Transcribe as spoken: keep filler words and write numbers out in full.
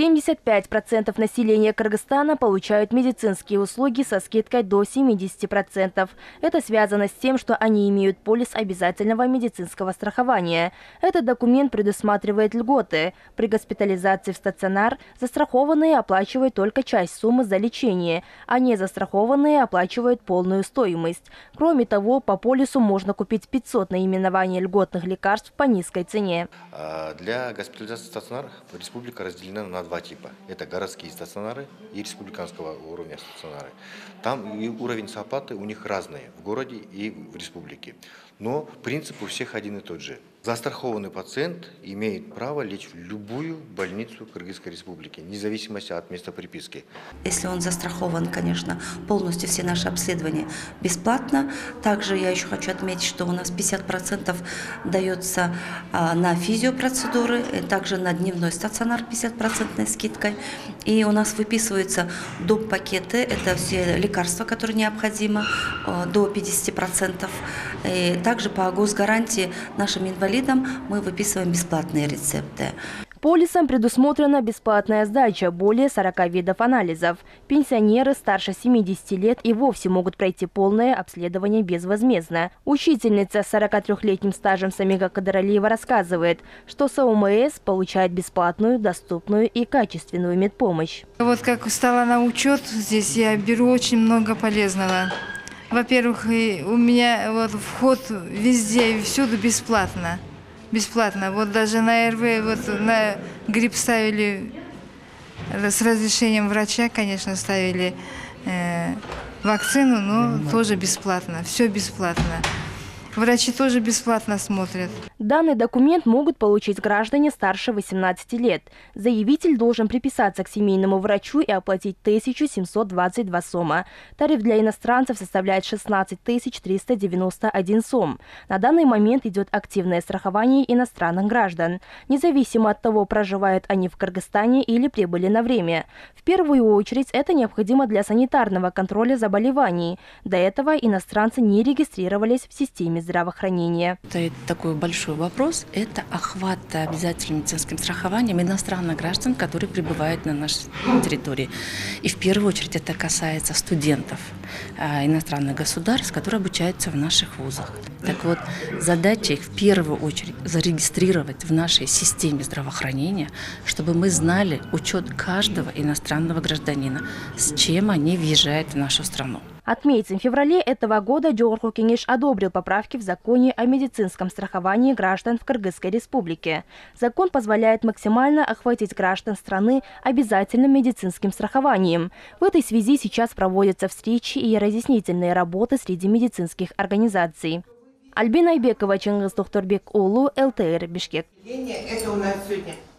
семьдесят пять процентов населения Кыргызстана получают медицинские услуги со скидкой до семидесяти процентов. Это связано с тем, что они имеют полис обязательного медицинского страхования. Этот документ предусматривает льготы. При госпитализации в стационар застрахованные оплачивают только часть суммы за лечение, а не застрахованные оплачивают полную стоимость. Кроме того, по полису можно купить пятьсот наименований льготных лекарств по низкой цене. Для госпитализации в стационарах республика разделена на два типа. Это городские стационары и республиканского уровня стационары. Там и уровень оплаты у них разный в городе и в республике. Но принцип у всех один и тот же. Застрахованный пациент имеет право лечь в любую больницу Кыргызской республики, вне зависимости от места приписки. Если он застрахован, конечно, полностью все наши обследования бесплатно. Также я еще хочу отметить, что у нас пятьдесят процентов дается а, на физиопроцедуры, также на дневной стационар пятьдесят процентов скидкой. И у нас выписываются доп. Пакеты, это все лекарства, которые необходимы, а, до пятидесяти процентов. И также по госгарантии нашим инвалидам мы выписываем бесплатные рецепты. Полисом предусмотрена бесплатная сдача более сорока видов анализов. Пенсионеры старше семидесяти лет и вовсе могут пройти полное обследование безвозмездно. Учительница с сорокатрёхлетним стажем Самига Кадаралиева рассказывает, что СОМС получает бесплатную, доступную и качественную медпомощь. Вот как стала на учет, здесь я беру очень много полезного. Во-первых, у меня вот вход везде и всюду бесплатно. Бесплатно. Вот даже на РВ, вот на грипп ставили с разрешением врача, конечно, ставили э, вакцину, но тоже бесплатно. Все бесплатно. Врачи тоже бесплатно смотрят. Данный документ могут получить граждане старше восемнадцати лет. Заявитель должен приписаться к семейному врачу и оплатить тысячу семьсот двадцать два сома. Тариф для иностранцев составляет шестнадцать тысяч триста девяносто один сом. На данный момент идет активное страхование иностранных граждан, независимо от того, проживают они в Кыргызстане или прибыли на время. В первую очередь это необходимо для санитарного контроля заболеваний. До этого иностранцы не регистрировались в системе здравоохранения. Это такой большой вопрос – это охват обязательным медицинским страхованием иностранных граждан, которые прибывают на нашей территории. И в первую очередь это касается студентов иностранных государств, которые обучаются в наших вузах. Так вот, задача их в первую очередь зарегистрировать в нашей системе здравоохранения, чтобы мы знали учет каждого иностранного гражданина, с чем они въезжают в нашу страну. Отметим, в феврале этого года Джохорку Кенеш одобрил поправки в законе о медицинском страховании граждан в Кыргызской республике. Закон позволяет максимально охватить граждан страны обязательным медицинским страхованием. В этой связи сейчас проводятся встречи и разъяснительные работы среди медицинских организаций. Альбина Айбекова, Чингис Тохторбек Улу, эл тэ эр, Бишкек. Это у нас сегодня.